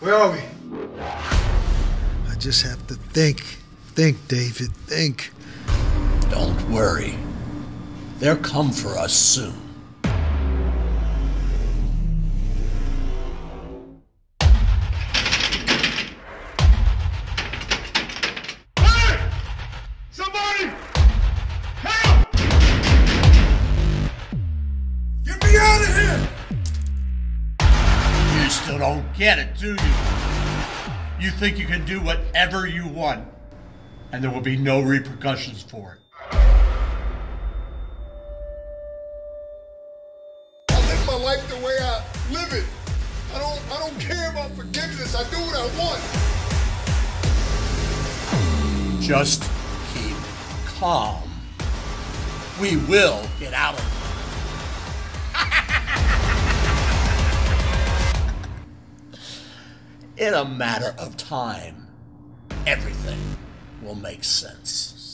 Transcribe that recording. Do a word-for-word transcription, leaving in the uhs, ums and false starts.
Where are we? I just have to think. Think, David, think. Don't worry. They'll come for us soon. Hey! Somebody! Help! Get me out of here! You still don't get it, do you? You think you can do whatever you want, and there will be no repercussions for it. I live my life the way I live it. I don't I don't care about forgiveness. I do what I want. Just keep calm. We will get out of it. In a matter of time, everything will make sense.